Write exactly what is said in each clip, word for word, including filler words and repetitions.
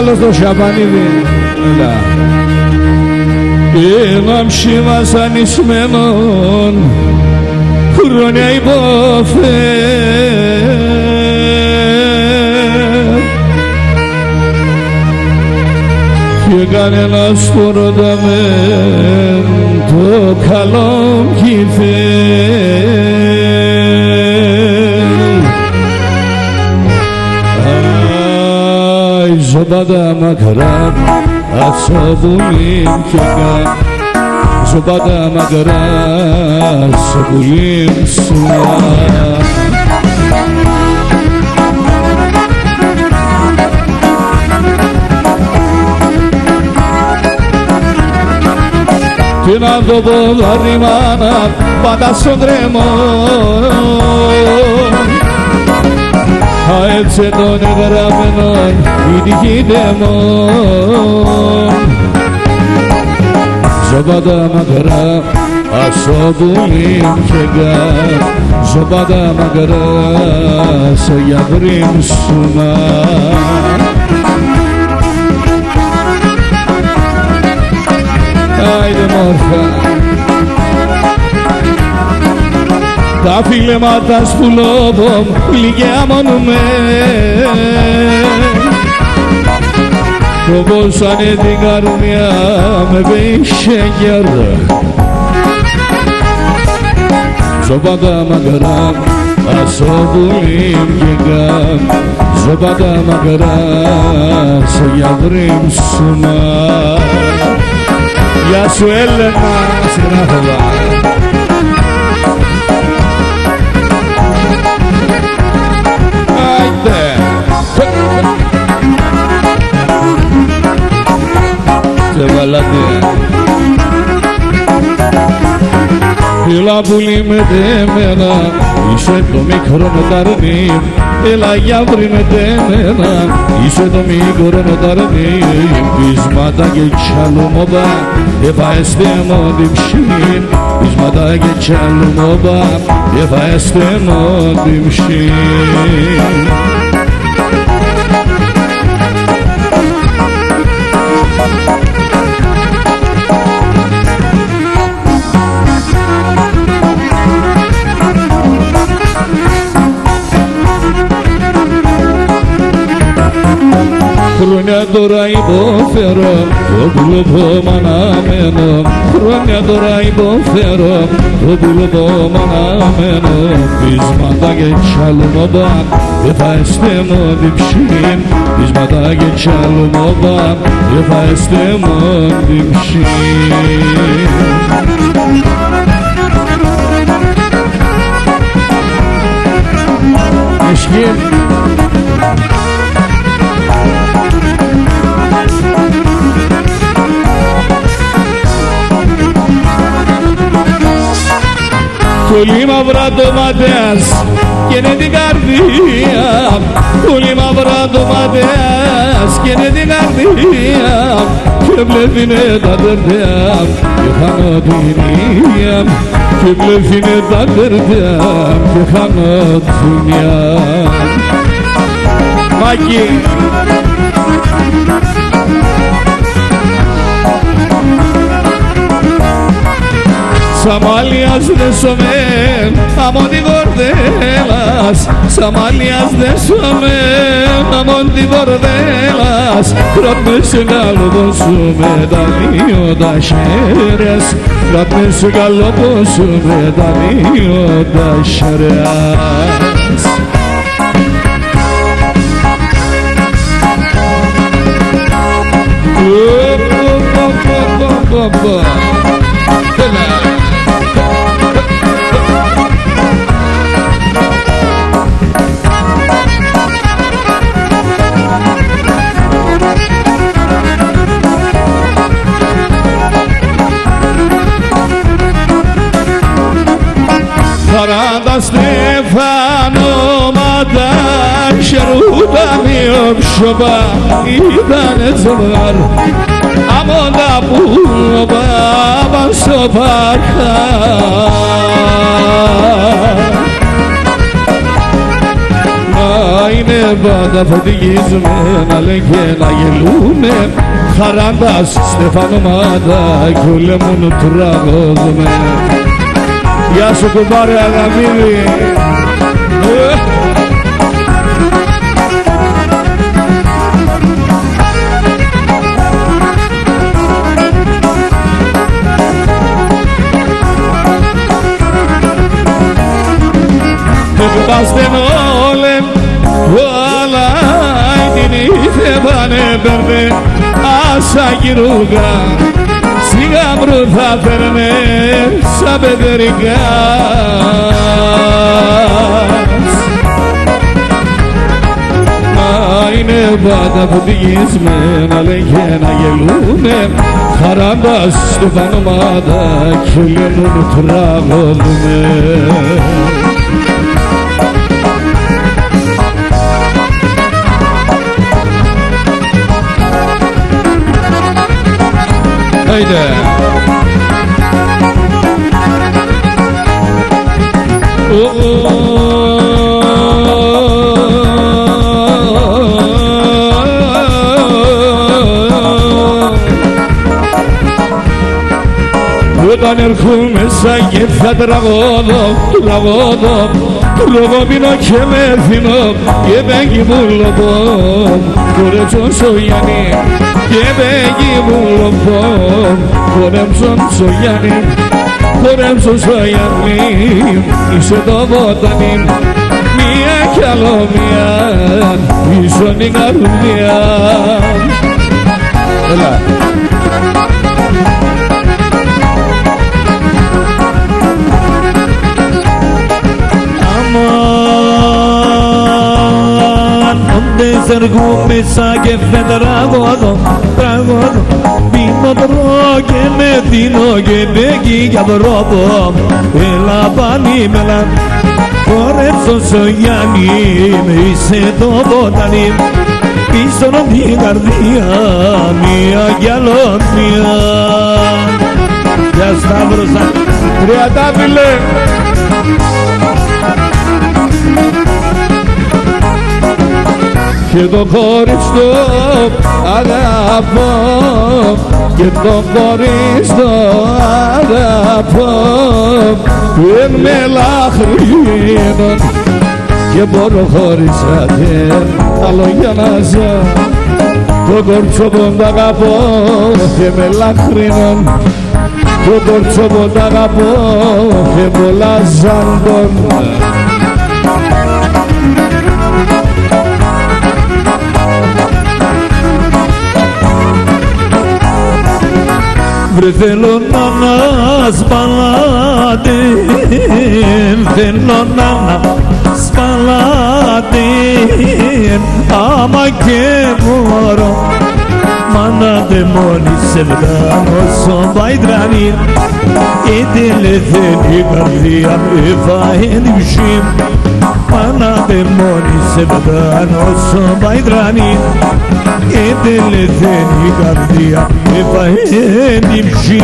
θέλω στο Σαπανίδη. Έλα. Ένα μψι βασανισμένον χρόνια υπόφερ και κανένας το ρωταμέν το καλό κυφέρ. Αι ζωπάτα μακρά ασοβουλήν και καν ζωπάτα μακρά ασοβουλήν σουλά. Τι να το πω δαρριμάνα πάντα στον τρέμο, α έτσι τον εγγραμμένον η τυχή δαιμόν. Ζωπάτα μακρά ασοβουλήν και καν ζωπάτα μακρά σε γιατρήν σουμά. Άιντε μόρφα τα φιλέματα σπουλώδω πληγιάμονουμε κοβόσανε την καρδιά με πέισε γερά. Ζωπάτα μακρά ασοβουλήν και καν ζωπάτα μακρά σε γιατρήν σουμά. Γεια σου Έλενα, συγγράφωβα. Άιντε. Και βαλάτε. Έλα πουλί με τέμενα, είσαι το μικρό νοταρνί. Έλα γιαύρι με τέμενα, είσαι το μικρό νοταρνί. Πείσματα και τσαλούμοβα, εφαέστε μου την ψήν. Πείσματα και τσαλούμοβα, εφαέστε μου την ψήν. Χρόνια τώρα υποφέρω, το πουλοπό μ' αναμένω. Χρόνια τώρα υποφέρω, το πουλοπό μ' αναμένω. Πείσματα και τσαλούμοβα, εφαέστε μου την ψήν. Πείσματα και τσαλούμοβα, εφαέστε μου την ψήν. Ισχύει. Πολύ μαύρα το ματέας και είναι την καρδία. Πολύ μαύρα το ματέας και είναι την καρδία. Και βλέπουνε τα τερτέα και χάνω την ία. Και βλέπουνε τα τερτέα και χάνω την ία. Μάκη. Σαμάλιας δέσομαι αμόν την κορδέλας. Σαμάλιας δέσομαι αμόν την κορδέλας. Κράτμε σε καλό πόσο με τα δύο τα χέρες. Κράτμε σε καλό πόσο με τα δύο τα χέρες. Σαράντα στεφανώματα χαιρούτα δύο ψωπά ήτανε ζευγάρ. Αμόν τα πουλοπά πασοπάρχα. Μα είναι πάντα φωτιγίζουμε να λένε και να γελούμε χαράντας στεφανωμάτα κι ούλε μόνο τραγωδούμε. Γεια σου κουμπάρε Αγαμίδη. Βάστε όλε όλα την ήθε πανέπαιρνε άσα γυρούγα σιγά μπρου θα φέρνε σαν πεντερικάς. Μα είναι πάντα φωτιγισμένα λέει και να γελούμε χαράντας στεφανωμάτα κι λέμε τραγωδούμε. Haydi. Όταν έρχομαι σαν και θα τραγώδω, τραγώδω τρογωπίνω και με θυνώ και παίγει μου λοπώ κορέψον στο Γιάννη και παίγει μου λοπώ κορέψον στο Γιάννη κορέψον στο Γιάννη είσαι το βότανι μία κι άλλο μία πίσω την καρδιά. Έλα. Έρχομαι σαν και φεντραγώδω, τραγώδω πίνω τρώω και με δίνω και μπέκει για τρόπο. Έλα πάλι μελά, χορέψω στο Γιάννη, είσαι το βότανι πίσω την καρδιά, μία κι άλλο μία. Γεια Σταύρωσα, Τριαντάφυλλε. Και το χωριστό αγαπώ και το χωριστό αγαπώ εν με λαχρίνων και μπορώ χωρίς αδέρ άλλο για να ζω το κορτσόπον τ' αγαπώ και με λαχρίνων το κορτσόπον τ' αγαπώ και πολλά ζάντων. Βρε θέλω να ανασπαλάτε, θέλω να ανασπαλάτε άμα και μπορώ μάνα δε μόνη σε βγάνω βαϊδράνι η τηλεθένη καρδιά με φάει διψή μάνα δε μόνη σε βγάνω βαϊδράνι η τηλεθένη καρδιά με φάει διψή.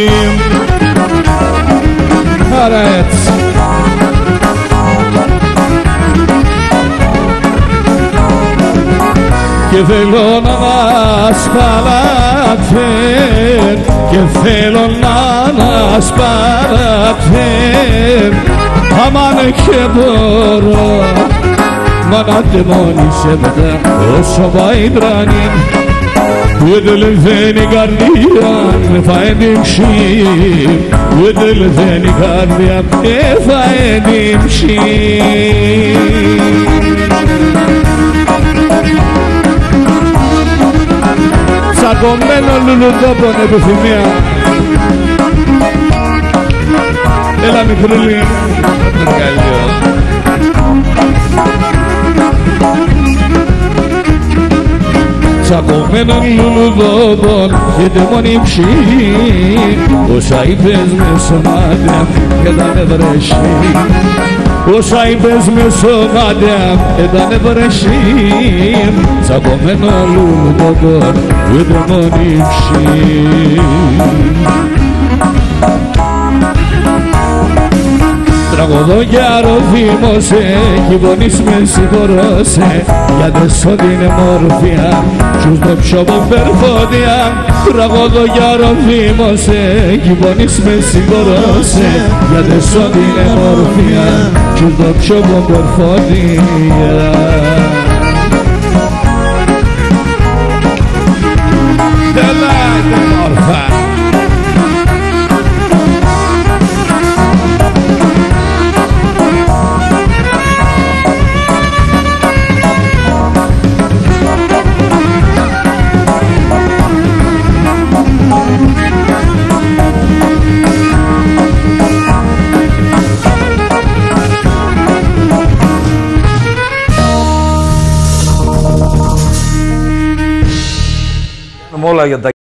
Άρα έτσι και θέλω να ανασπαλάτε και θέλω να ανασπαλάτε αμάν και μπορώ μάνα δε μόνη σε μετά όσο βαϊδράνει η τελεθένη καρδιά με φάει διψή η τελεθένη καρδιά με φάει διψή. Τσακωμένο λουλουδόπον επιθυμία. Έλα μικρούλη. Ευχαριστώ. Τσακωμένο λουλουδόπον και το μόνη ψή όσα είπες με σωμάτια και τα νευρέσαι όσα είπες με σωμάτια και τα νευρέσαι τσακωμένο λουλουδόπον και το μόνη ψή. Τραγωδώ γιάρο θύμωσε κι πονείς με συγχωρούσε γιατί σ' την μορφιά σου στο ψώμο περφόδια τραγωδό γιάρο θύμωσε κι πονείς με συγχωρούσε γιατί σ' την μορφιά σου στο ψώμο περφόδια. Όλα για τα